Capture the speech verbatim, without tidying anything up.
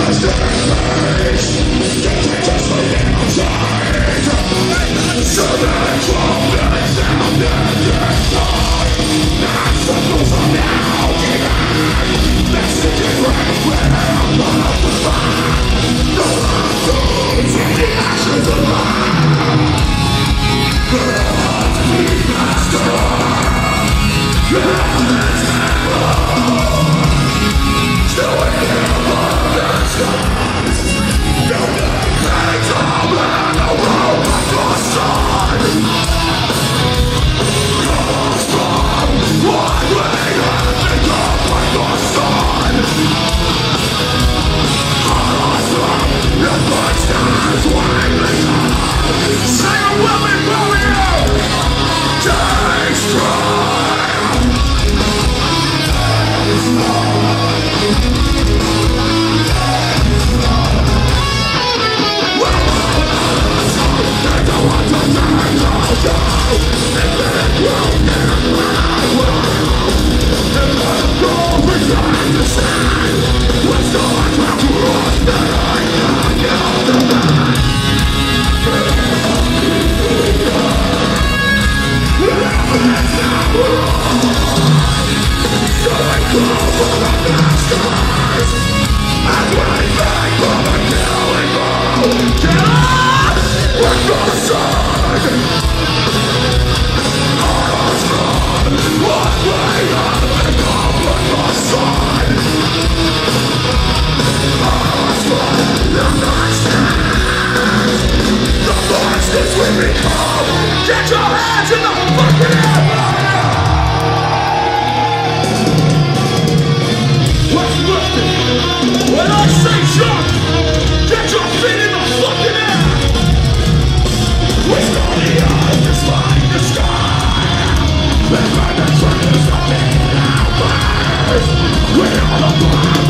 Get your hands in the fucking air! What's lifting? When I say jump, get your feet in the fucking air! We know the earth is like the sky. The sun is up in our eyes. We are the